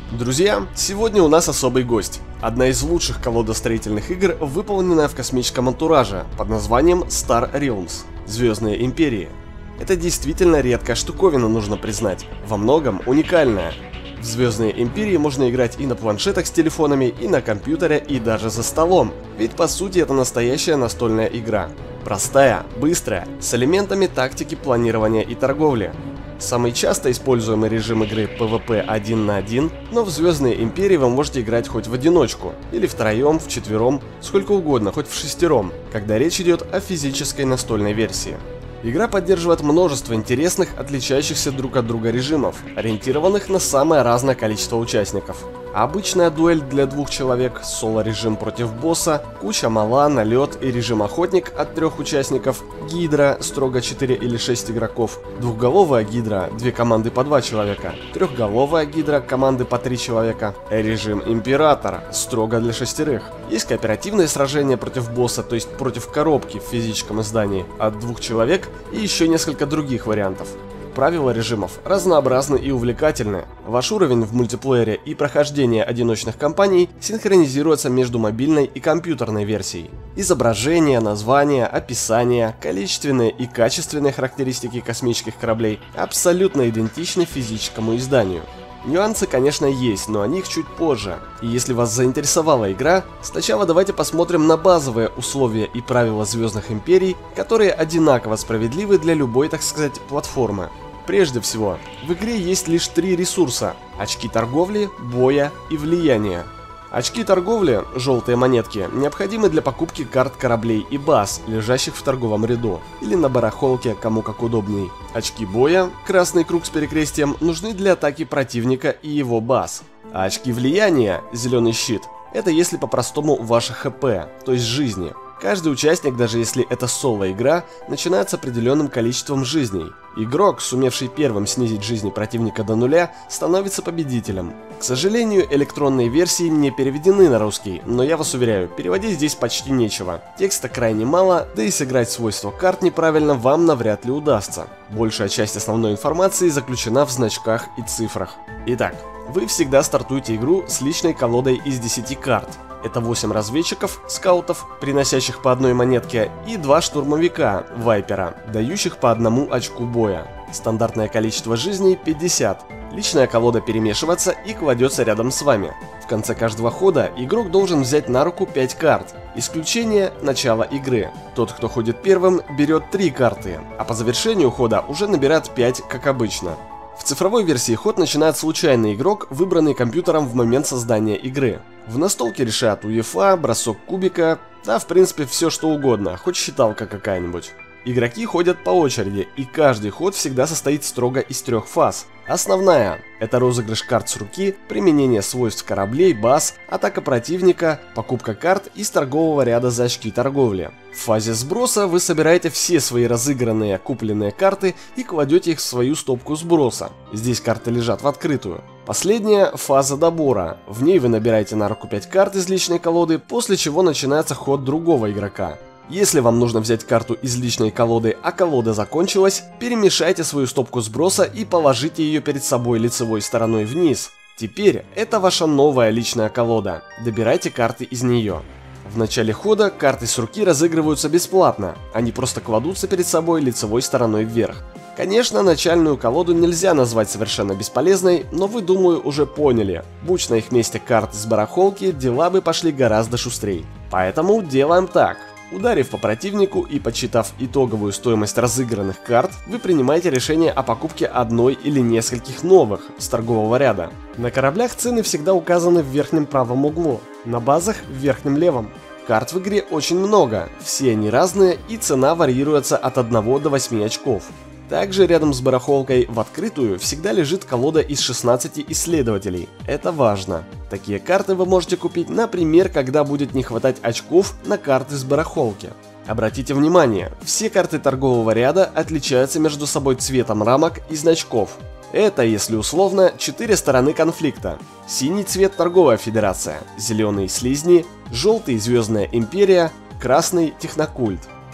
Друзья, сегодня у нас особый гость. Одна из лучших колодостроительных игр, выполненная в космическом антураже, под названием Star Realms – Звездные Империи. Это действительно редкая штуковина, нужно признать, во многом уникальная. В Звездные Империи можно играть и на планшетах с телефонами, и на компьютере, и даже за столом, ведь по сути это настоящая настольная игра. Простая, быстрая, с элементами тактики, планирования и торговли. Самый часто используемый режим игры PvP 1 на 1, но в Звездные Империи вы можете играть хоть в одиночку, или втроем, вчетвером, сколько угодно, хоть в шестером, когда речь идет о физической настольной версии. Игра поддерживает множество интересных, отличающихся друг от друга режимов, ориентированных на самое разное количество участников. Обычная дуэль для 2 человек, соло-режим против босса, куча мала, налет и режим охотник от 3 участников, гидра, строго 4 или 6 игроков, двухголовая гидра, 2 команды по 2 человека, трехголовая гидра, команды по 3 человека, режим императора, строго для 6. Есть кооперативные сражения против босса, то есть против коробки в физическом издании, от 2 человек и еще несколько других вариантов. Правила режимов разнообразны и увлекательны. Ваш уровень в мультиплеере и прохождение одиночных кампаний синхронизируются между мобильной и компьютерной версией. Изображения, названия, описания, количественные и качественные характеристики космических кораблей абсолютно идентичны физическому изданию. Нюансы, конечно, есть, но о них чуть позже. И если вас заинтересовала игра, сначала давайте посмотрим на базовые условия и правила Звездных Империй, которые одинаково справедливы для любой, так сказать, платформы. Прежде всего, в игре есть лишь 3 ресурса – очки торговли, боя и влияния. Очки торговли, желтые монетки, необходимы для покупки карт кораблей и баз, лежащих в торговом ряду, или на барахолке, кому как удобней. Очки боя, красный круг с перекрестием, нужны для атаки противника и его баз. А очки влияния, зеленый щит, это если по-простому ваше ХП, то есть жизни. Каждый участник, даже если это соло-игра, начинает с определенным количеством жизней. Игрок, сумевший первым снизить жизни противника до 0, становится победителем. К сожалению, электронные версии не переведены на русский, но я вас уверяю, переводить здесь почти нечего. Текста крайне мало, да и сыграть свойства карт неправильно вам навряд ли удастся. Большая часть основной информации заключена в значках и цифрах. Итак, вы всегда стартуете игру с личной колодой из 10 карт. Это 8 разведчиков, скаутов, приносящих по 1 монетке, и 2 штурмовика, вайпера, дающих по 1 очку боя. Стандартное количество жизней 50. Личная колода перемешивается и кладется рядом с вами. В конце каждого хода игрок должен взять на руку 5 карт. Исключение – начало игры. Тот, кто ходит первым, берет 3 карты, а по завершению хода уже набирает 5, как обычно. В цифровой версии ход начинает случайный игрок, выбранный компьютером в момент создания игры. В настолке решат УЕФА, бросок кубика, да в принципе все что угодно, хоть считалка какая-нибудь. Игроки ходят по очереди, и каждый ход всегда состоит строго из 3 фаз. Основная – это розыгрыш карт с руки, применение свойств кораблей, баз, атака противника, покупка карт из торгового ряда за очки торговли. В фазе сброса вы собираете все свои разыгранные, купленные карты и кладете их в свою стопку сброса. Здесь карты лежат в открытую. Последняя – фаза добора. В ней вы набираете на руку 5 карт из личной колоды, после чего начинается ход другого игрока. Если вам нужно взять карту из личной колоды, а колода закончилась, перемешайте свою стопку сброса и положите ее перед собой лицевой стороной вниз. Теперь это ваша новая личная колода, добирайте карты из нее. В начале хода карты с руки разыгрываются бесплатно, они просто кладутся перед собой лицевой стороной вверх. Конечно, начальную колоду нельзя назвать совершенно бесполезной, но вы, думаю, уже поняли, будь на их месте карты с барахолки, дела бы пошли гораздо шустрей. Поэтому делаем так. Ударив по противнику и подсчитав итоговую стоимость разыгранных карт, вы принимаете решение о покупке одной или нескольких новых с торгового ряда. На кораблях цены всегда указаны в верхнем правом углу, на базах в верхнем левом. Карт в игре очень много, все они разные и цена варьируется от 1 до 8 очков. Также рядом с барахолкой в открытую всегда лежит колода из 16 исследователей. Это важно. Такие карты вы можете купить, например, когда будет не хватать очков на карты с барахолки. Обратите внимание, все карты торгового ряда отличаются между собой цветом рамок и значков. Это, если условно, 4 стороны конфликта. Синий цвет – торговая федерация, зеленый – слизни, желтый – Звездная Империя, красный – технокульт.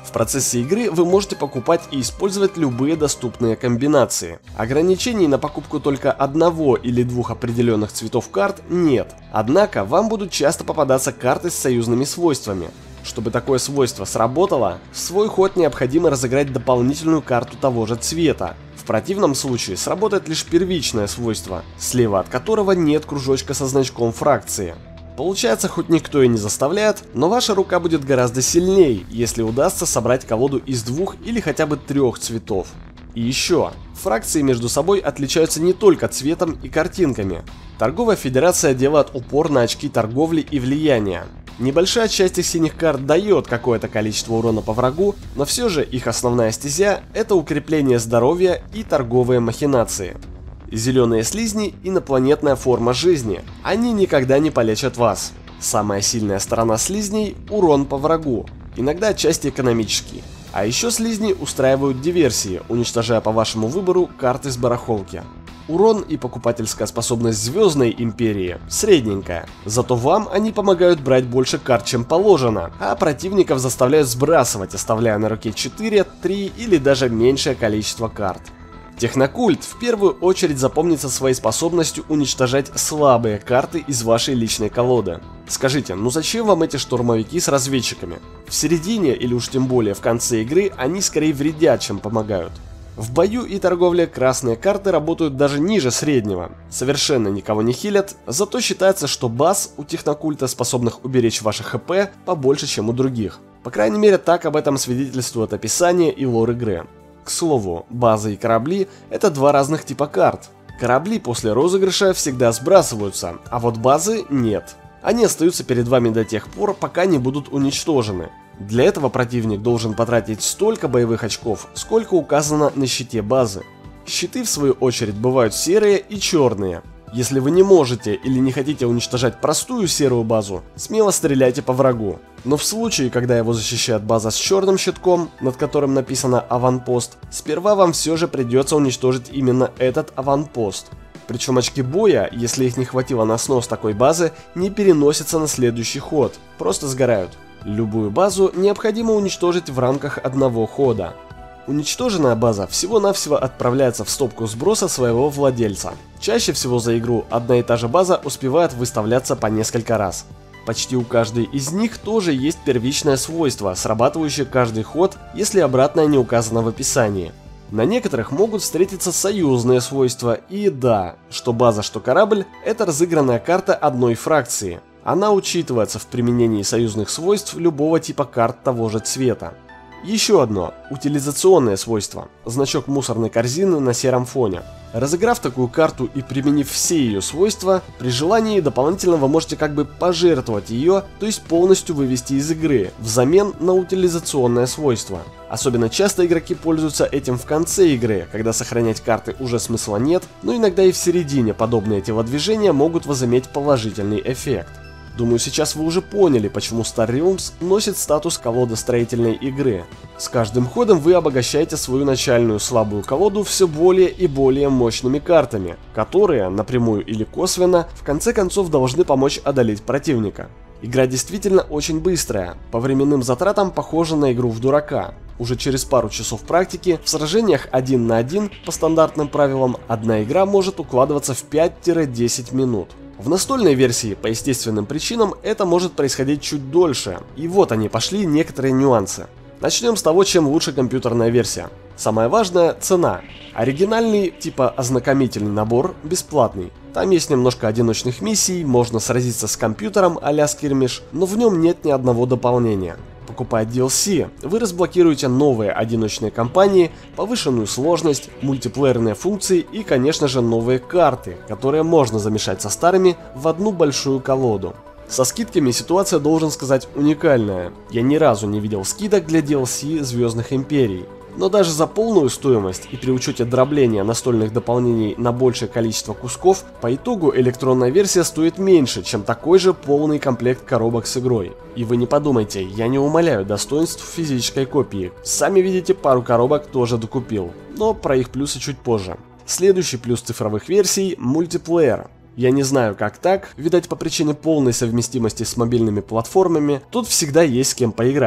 В процессе игры вы можете покупать и использовать любые доступные комбинации. Ограничений на покупку только одного или двух определенных цветов карт нет, однако вам будут часто попадаться карты с союзными свойствами. Чтобы такое свойство сработало, в свой ход необходимо разыграть дополнительную карту того же цвета. В противном случае сработает лишь первичное свойство, слева от которого нет кружочка со значком фракции. Получается, хоть никто и не заставляет, но ваша рука будет гораздо сильнее, если удастся собрать колоду из двух или хотя бы трех цветов. И еще, фракции между собой отличаются не только цветом и картинками. Торговая федерация делает упор на очки торговли и влияния. Небольшая часть их синих карт дает какое-то количество урона по врагу, но все же их основная стезя – это укрепление здоровья и торговые махинации. Зеленые слизни – инопланетная форма жизни, они никогда не полечат вас. Самая сильная сторона слизней – урон по врагу, иногда отчасти экономический. А еще слизни устраивают диверсии, уничтожая по вашему выбору карты с барахолки. Урон и покупательская способность Звездной Империи средненькая, зато вам они помогают брать больше карт, чем положено, а противников заставляют сбрасывать, оставляя на руке 4, 3 или даже меньшее количество карт. Технокульт в первую очередь запомнится своей способностью уничтожать слабые карты из вашей личной колоды. Скажите, ну зачем вам эти штурмовики с разведчиками? В середине или уж тем более в конце игры они скорее вредят, чем помогают. В бою и торговле красные карты работают даже ниже среднего, совершенно никого не хилят, зато считается, что баз у технокульта, способных уберечь ваше ХП, побольше, чем у других. По крайней мере, так об этом свидетельствует описание и лор игры. К слову, базы и корабли – это два разных типа карт. Корабли после розыгрыша всегда сбрасываются, а вот базы нет. Они остаются перед вами до тех пор, пока не будут уничтожены. Для этого противник должен потратить столько боевых очков, сколько указано на щите базы. Щиты, в свою очередь, бывают серые и черные. Если вы не можете или не хотите уничтожать простую серую базу, смело стреляйте по врагу. Но в случае, когда его защищает база с черным щитком, над которым написано «Аванпост», сперва вам все же придется уничтожить именно этот аванпост. Причем очки боя, если их не хватило на снос такой базы, не переносятся на следующий ход, просто сгорают. Любую базу необходимо уничтожить в рамках одного хода. Уничтоженная база всего-навсего отправляется в стопку сброса своего владельца. Чаще всего за игру одна и та же база успевает выставляться по несколько раз. Почти у каждой из них тоже есть первичное свойство, срабатывающее каждый ход, если обратное не указано в описании. На некоторых могут встретиться союзные свойства, и да, что база, что корабль – это разыгранная карта одной фракции. Она учитывается в применении союзных свойств любого типа карт того же цвета. Еще одно – утилизационное свойство – значок мусорной корзины на сером фоне. Разыграв такую карту и применив все ее свойства, при желании дополнительно вы можете как бы пожертвовать ее, то есть полностью вывести из игры, взамен на утилизационное свойство. Особенно часто игроки пользуются этим в конце игры, когда сохранять карты уже смысла нет, но иногда и в середине подобные телодвижения могут возыметь положительный эффект. Думаю, сейчас вы уже поняли, почему Star Realms носит статус колодостроительной игры. С каждым ходом вы обогащаете свою начальную слабую колоду все более и более мощными картами, которые, напрямую или косвенно, в конце концов должны помочь одолеть противника. Игра действительно очень быстрая, по временным затратам похожа на игру в дурака. Уже через пару часов практики, в сражениях 1 на 1 по стандартным правилам, одна игра может укладываться в 5-10 минут. В настольной версии, по естественным причинам, это может происходить чуть дольше, и вот они пошли некоторые нюансы. Начнем с того, чем лучше компьютерная версия. Самое важное – цена. Оригинальный, типа ознакомительный набор, бесплатный. Там есть немножко одиночных миссий, можно сразиться с компьютером а-ля скирмиш, но в нем нет ни одного дополнения. Покупая DLC, вы разблокируете новые одиночные кампании, повышенную сложность, мультиплеерные функции и, конечно же, новые карты, которые можно замешать со старыми в одну большую колоду. Со скидками ситуация, должен сказать, уникальная. Я ни разу не видел скидок для DLC Звездных Империй. Но даже за полную стоимость и при учете дробления настольных дополнений на большее количество кусков, по итогу электронная версия стоит меньше, чем такой же полный комплект коробок с игрой. И вы не подумайте, я не умаляю достоинств физической копии. Сами видите, пару коробок тоже докупил, но про их плюсы чуть позже. Следующий плюс цифровых версий – мультиплеер. Я не знаю, как так, видать, по причине полной совместимости с мобильными платформами, тут всегда есть с кем поиграть.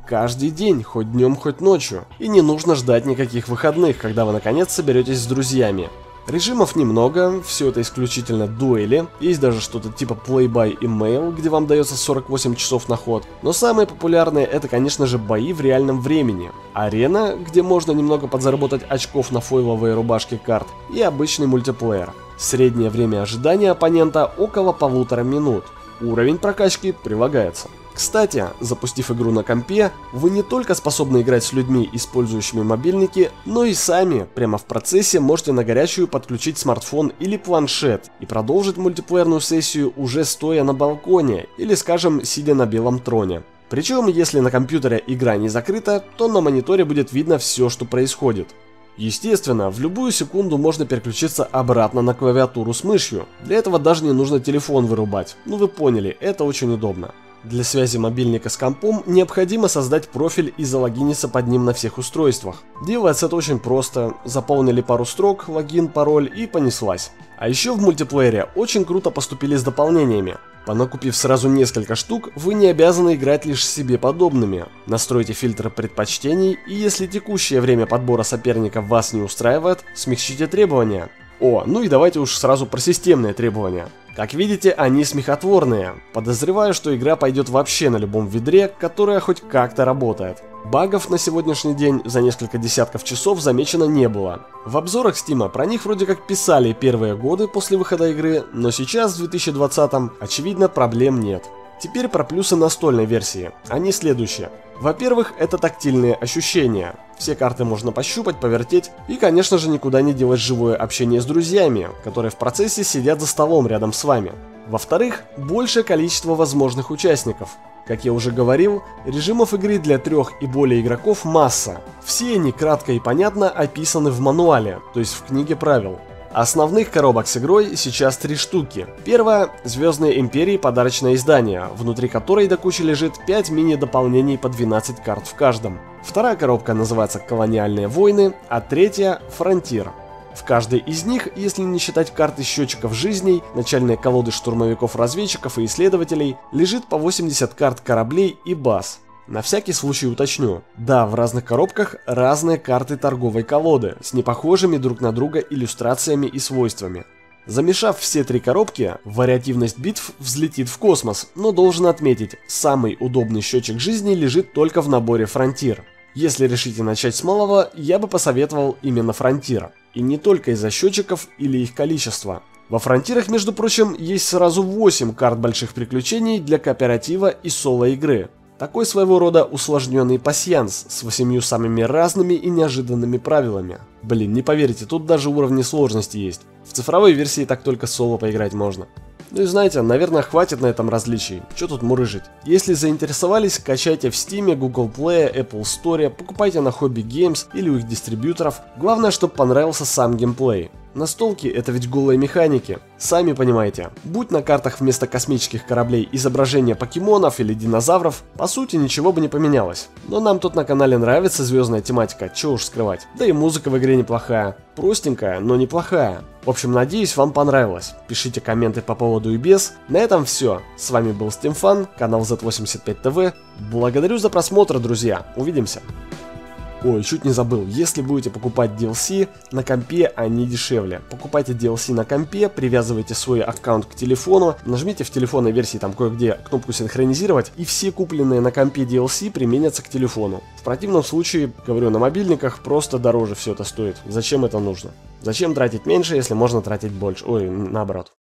каждый день, хоть днем, хоть ночью. И не нужно ждать никаких выходных, когда вы наконец соберетесь с друзьями. Режимов немного, все это исключительно дуэли, есть даже что-то типа Play by Email, где вам дается 48 часов на ход, но самые популярные это, конечно же, бои в реальном времени, арена, где можно немного подзаработать очков на фойловые рубашки карт, и обычный мультиплеер. Среднее время ожидания оппонента около 1,5 минут, уровень прокачки прилагается. Кстати, запустив игру на компе, вы не только способны играть с людьми, использующими мобильники, но и сами, прямо в процессе, можете на горячую подключить смартфон или планшет и продолжить мультиплеерную сессию уже стоя на балконе или, скажем, сидя на белом троне. Причем, если на компьютере игра не закрыта, то на мониторе будет видно все, что происходит. Естественно, в любую секунду можно переключиться обратно на клавиатуру с мышью. Для этого даже не нужно телефон вырубать. Ну вы поняли, это очень удобно. Для связи мобильника с компом необходимо создать профиль и залогиниться под ним на всех устройствах. Делается это очень просто, заполнили пару строк, логин, пароль и понеслась. А еще в мультиплеере очень круто поступили с дополнениями. Понакупив сразу несколько штук, вы не обязаны играть лишь с себе подобными. Настройте фильтр предпочтений, и если текущее время подбора соперников вас не устраивает, смягчите требования. Ну и давайте уж сразу про системные требования. Как видите, они смехотворные. Подозреваю, что игра пойдет вообще на любом ведре, которое хоть как-то работает. Багов на сегодняшний день за несколько десятков часов замечено не было. В обзорах Steam про них вроде как писали первые годы после выхода игры, но сейчас, в 2020-м, очевидно, проблем нет. Теперь про плюсы настольной версии. Они следующие. Во-первых, это тактильные ощущения. Все карты можно пощупать, повертеть и, конечно же, никуда не делать живое общение с друзьями, которые в процессе сидят за столом рядом с вами. Во-вторых, большее количество возможных участников. Как я уже говорил, режимов игры для 3 и более игроков масса. Все они кратко и понятно описаны в мануале, то есть в книге правил. Основных коробок с игрой сейчас 3 штуки. Первая — Звездные Империи подарочное издание, внутри которой до кучи лежит 5 мини-дополнений по 12 карт в каждом. Вторая коробка называется Колониальные войны, а третья — Фронтир. В каждой из них, если не считать карты счетчиков жизней, начальные колоды штурмовиков-разведчиков и исследователей, лежит по 80 карт кораблей и баз. На всякий случай уточню. Да, в разных коробках разные карты торговой колоды, с непохожими друг на друга иллюстрациями и свойствами. Замешав все 3 коробки, вариативность битв взлетит в космос, но должен отметить, самый удобный счетчик жизни лежит только в наборе Фронтир. Если решите начать с малого, я бы посоветовал именно Фронтир. И не только из-за счетчиков или их количества. Во Фронтирах, между прочим, есть сразу 8 карт больших приключений для кооператива и соло-игры. Такой своего рода усложненный пасьянс с 8 самыми разными и неожиданными правилами. Блин, не поверите, тут даже уровни сложности есть. В цифровой версии так только соло поиграть можно. Ну и знаете, наверное, хватит на этом различий. Что тут мурыжить? Если заинтересовались, качайте в Steam, Google Play, Apple Store, покупайте на Hobby Games или у их дистрибьюторов. Главное, чтобы понравился сам геймплей. Настолки — это ведь голые механики. Сами понимаете, будь на картах вместо космических кораблей изображения покемонов или динозавров, по сути ничего бы не поменялось. Но нам тут на канале нравится звездная тематика, чего уж скрывать. Да и музыка в игре неплохая. Простенькая, но неплохая. В общем, надеюсь, вам понравилось. Пишите комменты по поводу и без. На этом все. С вами был SteamFun, канал Z85TV. Благодарю за просмотр, друзья. Увидимся. Ой, чуть не забыл, если будете покупать DLC, на компе они дешевле. Покупайте DLC на компе, привязывайте свой аккаунт к телефону, нажмите в телефонной версии там кое-где кнопку синхронизировать, и все купленные на компе DLC применятся к телефону. В противном случае, говорю, на мобильниках просто дороже все это стоит. Зачем это нужно? Зачем тратить меньше, если можно тратить больше? Ой, наоборот.